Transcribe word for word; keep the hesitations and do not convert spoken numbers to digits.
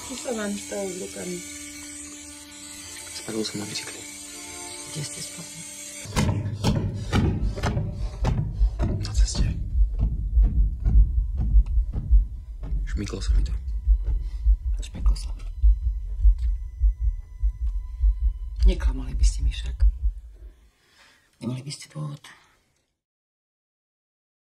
Už sa vám stalo s rukami. Spadol som na bicykli. Kde ste spadli? Na ceste. Šmyklo sa mi to. Šmyklo sa. Neklamali by ste mi však. Nemali by ste dôvod.